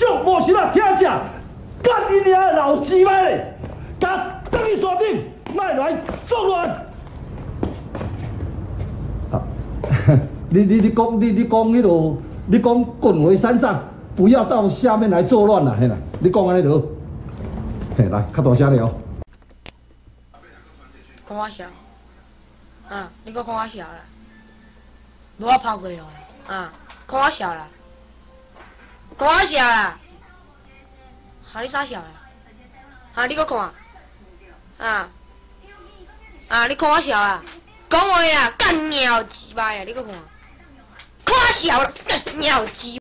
就无想啊听者，干你娘的老鸡巴嘞！甲登去山顶，莫来作乱。啊，你讲迄落，你讲滚回山上，不要到下面来作乱啦，嘿啦，你讲安尼就好。嘿，来，较大声了。 讲我笑，你搁讲我笑啦？无我抛过哦，讲我笑啦，讲我笑啦，你啥笑啦？你搁看，你看我笑啦，讲话啦，干鸟鸡巴呀！你搁看，看我笑啦，干鸟鸡。